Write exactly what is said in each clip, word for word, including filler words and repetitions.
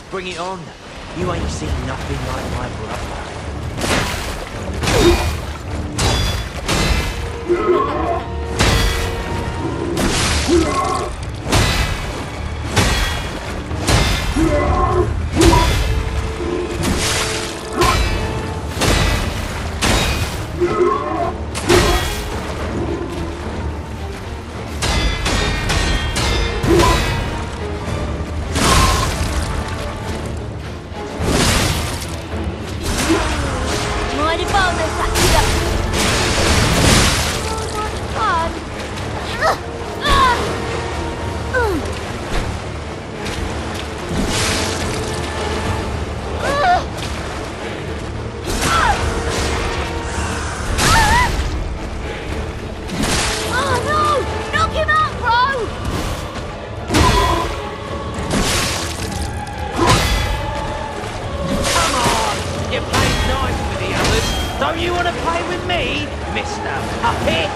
Bring it on. You ain't seen nothing like my brother. Don't you want to play with me, Mister Puppet?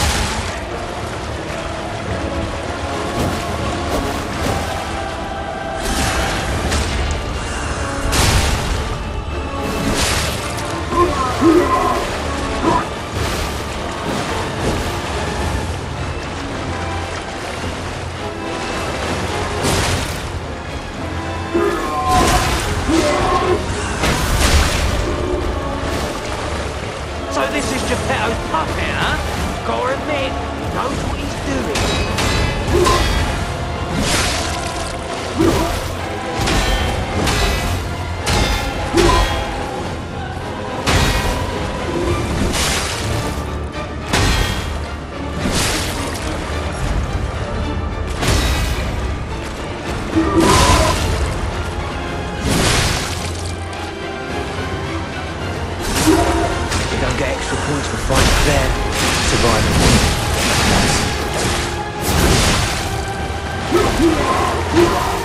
So this is Geppetto's puppet, huh? Gotta admit, he knows what he's doing. Get extra points for fighting fair, surviving.